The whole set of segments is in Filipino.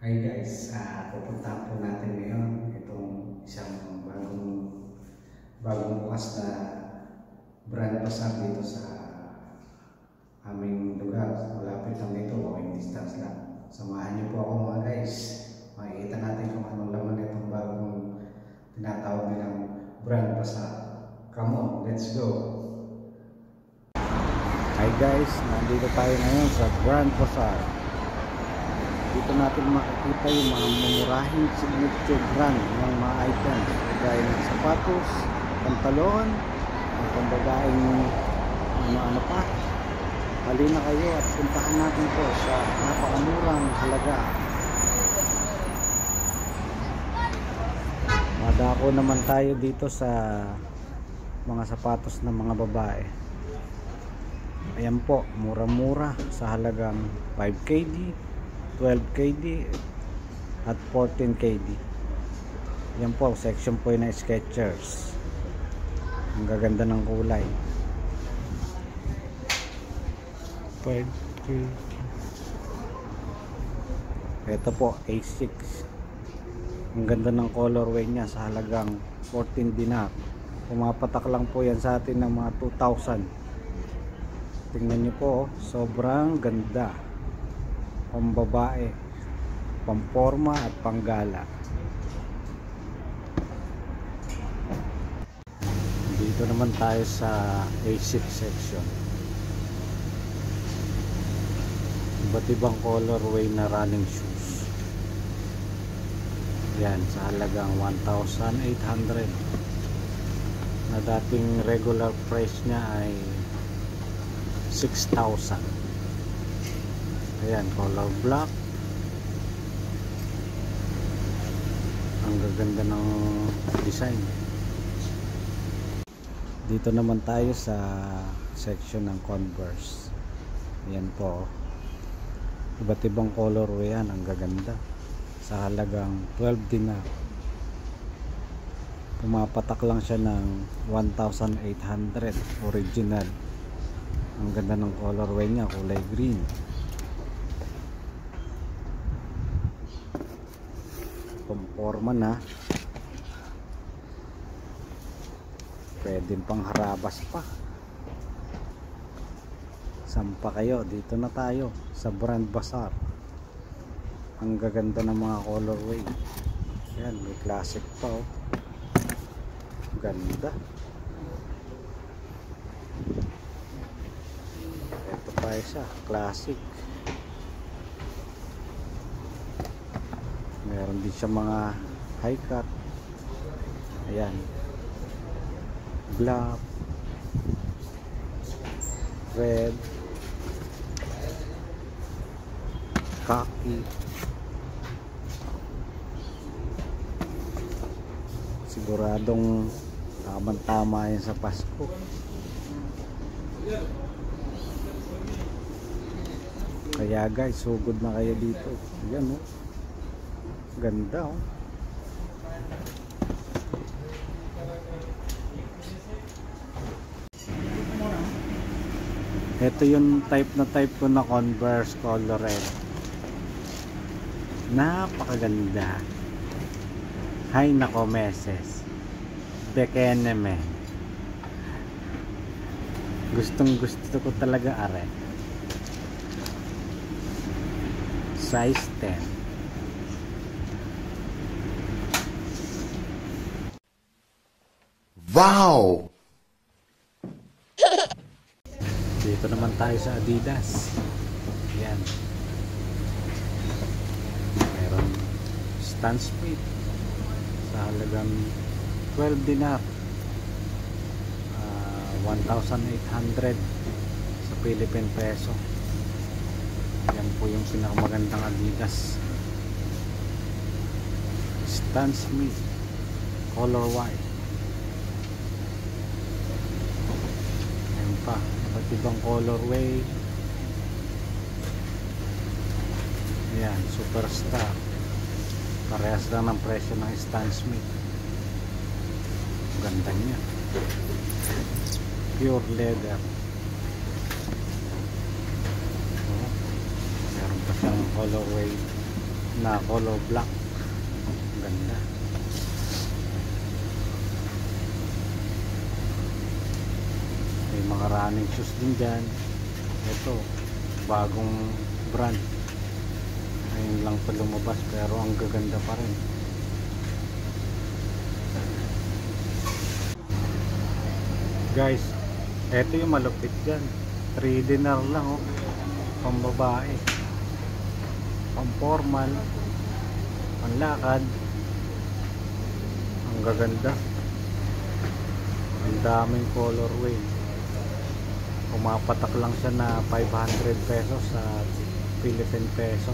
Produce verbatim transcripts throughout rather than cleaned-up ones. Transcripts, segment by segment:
Hi guys, uh, pupuntahan po natin ngayon itong isang bagong bagong bukas na brand pasar dito sa aming lugar. Malapit lang dito, walking distance lang. Samahan niyo po ako mga guys. Makikita natin kung anong laman itong bagong tinatawag nilang brand pasar. Come on, let's go! Hi guys, nandito tayo ngayon sa Brand Pasar. Dito natin makikita yung mga mumurahing signature brand ng mga items gaya ng sapatos, pantalon, ang pambabaeng mga ano pa. Halina kayo at puntahan natin po sa napakamurang halaga. Madako naman tayo dito sa mga sapatos ng mga babae. Ayan po, mura-mura sa halagang five K D, twelve K D at fourteen K D. Yan po, section po yun na Skechers. Ang gaganda ng kulay. five K D. Ito po, A six. Ang ganda ng colorway niya sa halagang fourteen dinar. Pumapatak lang po yan sa atin ng mga two thousand. Tingnan nyo po, sobrang ganda. Pambabae, pamporma at panggala. Dito naman tayo sa A six section. Iba't ibang colorway na running shoes. Yan, sa halagang one thousand eight hundred. Na dating regular price niya ay six thousand. Ayan, color black. Ang gaganda ng design. Dito naman tayo sa section ng Converse. Ayan po, iba't ibang colorway yan. Ang gaganda sa halagang twelve dinar. Pumapatak lang siya ng one thousand eight hundred original. Ang ganda ng colorway niya, kulay green. Pamporma na. Pwede pang harabas pa. Sampa kayo, dito na tayo sa Brand Pasar. Ang gaganda ng mga colorway. Yan, may classic pa oh. Ganda. Ito pa isa, classic. Meron din siya mga high cut. Ayan, black, red, khaki. Siguradong tamang-tama yan sa Pasko. Kaya guys, sugod na kayo dito. Ayan oh, ganda oh. Ito yung type na type ko na Converse color red. Napakaganda. Hay nako meses. Bekeneme. Gustong gusto ko talaga are. Size ten. Wow! Dito naman tayo sa Adidas. Yan. Meron Stan Smith sa halagang twelve dinar. Uh, one thousand eight hundred sa Philippine peso. Yan po yung pinakamagandang Adidas. Stan Smith color white. Ayan pa, iba't ibang colorway. Ayan, Superstar. Parehas lang ng presyo ng Stan Smith. Ganda niya. Pure leather. Oh, meron pa siyang colorway na color black. Ganda. May mga running shoes din dyan. Ito, bagong brand. Ayun lang pa lumabas pero ang gaganda pa rin. Guys, ito yung malupit dyan. three dinar lang, oh. Pang babae, pang formal, pang lakad. Ang gaganda. Ang daming colorway. Pumapatak lang siya na five hundred pesos sa Philippine peso.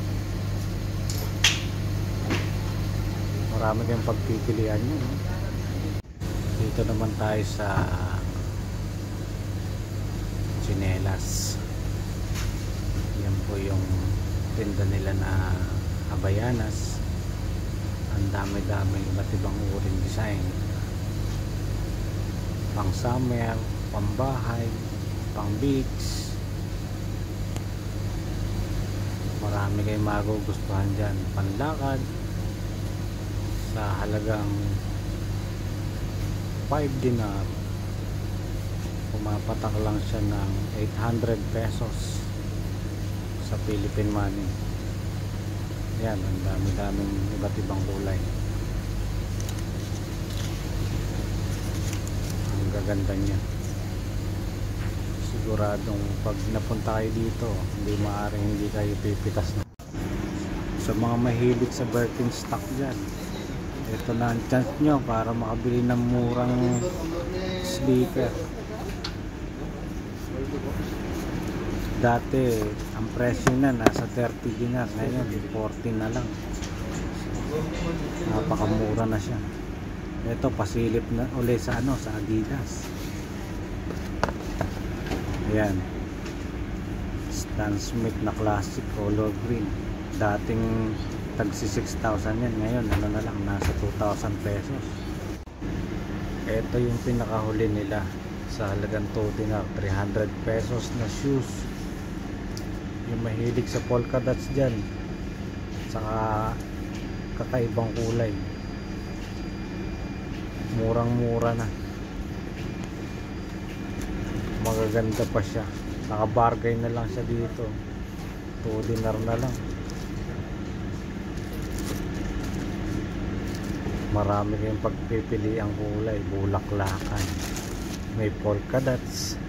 Marami kayong pagpipilian nyo, no? Dito naman tayo sa tsinelas. Yan po yung tinda nila na Havaianas. Ang dami-dami iba't ibang uring design, pang summer, pang bahay, pang beach. Marami kayong magugustuhan dyan. Panlakad sa halagang five dinar, pumapatak lang siya ng eight hundred pesos sa Philippine money. Yan, ang dami-daming iba't ibang kulay. Ang gaganda niya. Siguradong pag napunta kayo dito, hindi maaaring hindi kayo pipitas na. Sa mga mahilig sa Birkenstock dyan, ito na ang chance nyo para makabili ng murang sleeper. Dati ang presyo na nasa thirty dinar, ngayon forty na lang. Napakamura na siya. Ito pasilip na uli sa ano, sa Adidas. Ayan, Stan Smith na classic color green. Dating tagsi six thousand yan, ngayon ano na lang, nasa two thousand pesos. Ito yung pinakahuli nila sa halagang two dinar, three hundred pesos na shoes. Yung mahilig sa polka dots dyan, saka kakaibang kulay, murang mura na, magaganda pa siya. Nakabargain na lang siya dito, two dinar na lang. Marami kayong pagpipili ang kulay, bulaklakan, may polka dots,